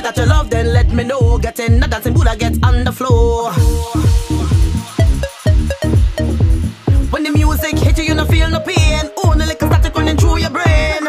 that you love, then let me know. Getting that dancing Buddha, get on the floor. When the music hit you, you don't feel no pain. Only like a static running through your brain.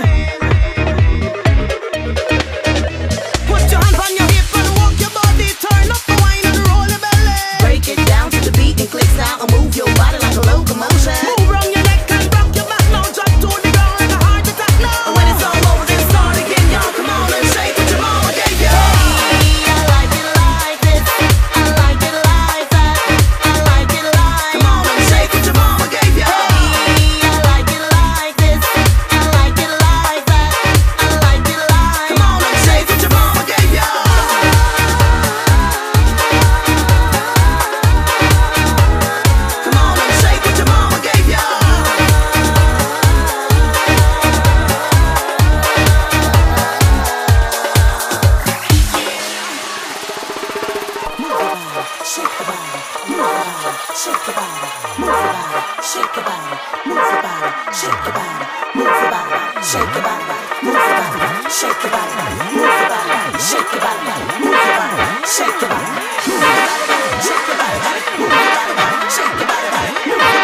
Put your hands on your hip and walk your body. Turn up the wine and roll your belly. Break it down to the beat and click sound and move your body like a locomotion. Move round your neck and rock your back now. Drop to the ground like a heart attack now. And when it's all over, then start again. Y'all come on and shake what your mama gave you. I like it like this. I like it like that. I like it like. Come on and shake what your mama gave you. I like it like this. I like it like that. I like it like. Come on and shake what your mama gave you. Come on and shake what your mama gave you. Shake the body, move the body, shake the body, move the body, shake the body, move the body, shake the body, move the body, shake the body, move the body, shake the body, move the body, shake the body, move the body, shake the body, move the body, shake the body, move the body, shake the body, move the body.